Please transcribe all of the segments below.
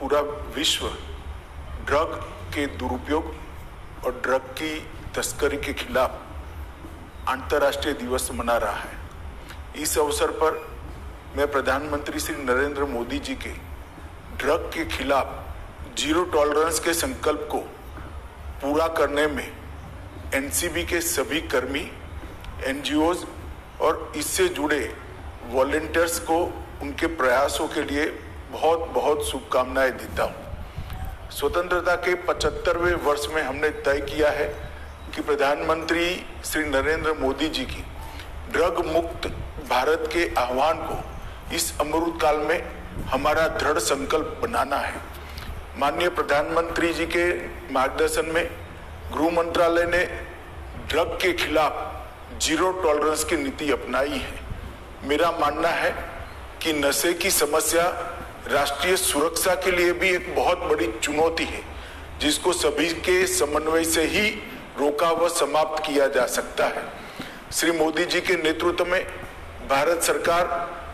पूरा विश्व ड्रग के दुरुपयोग और ड्रग की तस्करी के खिलाफ अंतर्राष्ट्रीय दिवस मना रहा है। इस अवसर पर मैं प्रधानमंत्री श्री नरेंद्र मोदी जी के ड्रग के खिलाफ जीरो टॉलरेंस के संकल्प को पूरा करने में एनसीबी के सभी कर्मी, एनजीओज और इससे जुड़े वॉलंटियर्स को उनके प्रयासों के लिए बहुत बहुत शुभकामनाएं देता हूँ। स्वतंत्रता के 75वें वर्ष में हमने तय किया है कि प्रधानमंत्री श्री नरेंद्र मोदी जी की ड्रग मुक्त भारत के आह्वान को इस अमृत काल में हमारा दृढ़ संकल्प बनाना है। माननीय प्रधानमंत्री जी के मार्गदर्शन में गृह मंत्रालय ने ड्रग के खिलाफ जीरो टॉलरेंस की नीति अपनाई है। मेरा मानना है कि नशे की समस्या राष्ट्रीय सुरक्षा के लिए भी एक बहुत बड़ी चुनौती है, जिसको सभी के समन्वय से ही रोका व समाप्त किया जा सकता है। श्री मोदी जी के नेतृत्व में भारत सरकार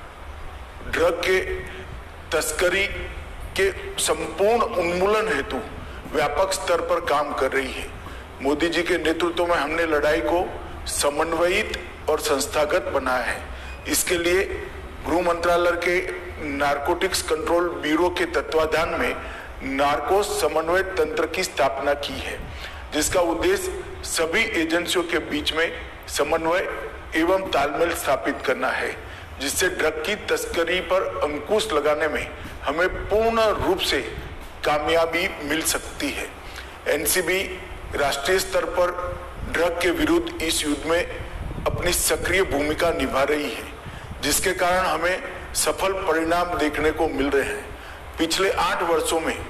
ड्रग के तस्करी के संपूर्ण उन्मूलन हेतु व्यापक स्तर पर काम कर रही है। मोदी जी के नेतृत्व में हमने लड़ाई को समन्वयित और संस्थागत बनाया है। इसके लिए गृह मंत्रालय के नारकोटिक्स कंट्रोल ब्यूरो के तत्वाधान में नार्को समन्वय तंत्र की स्थापना की है, जिसका उद्देश्य सभी एजेंसियों के बीच में समन्वय एवं तालमेल स्थापित करना है, जिससे ड्रग की तस्करी पर अंकुश लगाने में हमें पूर्ण रूप से कामयाबी मिल सकती है। एनसीबी राष्ट्रीय स्तर पर ड्रग के विरुद्ध इस युद्ध में अपनी सक्रिय भूमिका निभा रही है, जिसके कारण हमें सफल परिणाम देखने को मिल रहे हैं। पिछले 8 वर्षों में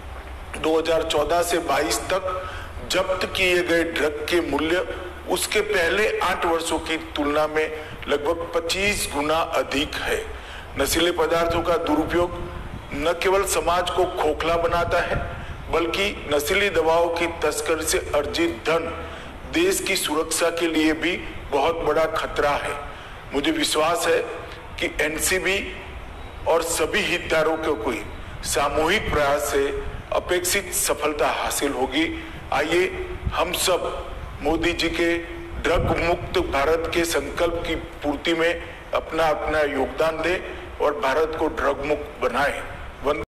2014 से 22 तक जब्त किए गए ड्रग के मूल्य उसके पहले 8 वर्षों की तुलना में लगभग 25 गुना अधिक है। नशीले पदार्थों का दुरुपयोग न केवल समाज को खोखला बनाता है, बल्कि नशीली दवाओं की तस्करी से अर्जित धन देश की सुरक्षा के लिए भी बहुत बड़ा खतरा है। मुझे विश्वास है कि एनसीबी और सभी हितधारकों को सामूहिक प्रयास से अपेक्षित सफलता हासिल होगी। आइए हम सब मोदी जी के ड्रग मुक्त भारत के संकल्प की पूर्ति में अपना अपना योगदान दें और भारत को ड्रग मुक्त बनाएं।